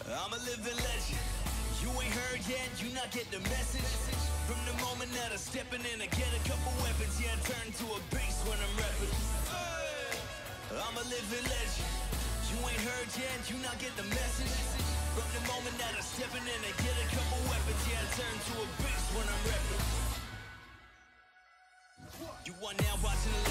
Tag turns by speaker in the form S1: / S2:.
S1: I'm a living legend. You ain't heard yet, you not get the message. From the moment that I steppin' in, I get a couple weapons. Yeah, I turn to a beast when I'm rapping. I'm a living legend. You ain't heard yet, you not get the message. From the moment that I steppin' in, I get a couple weapons. Yeah, I turn to a beast when I'm rapping. You are now watching the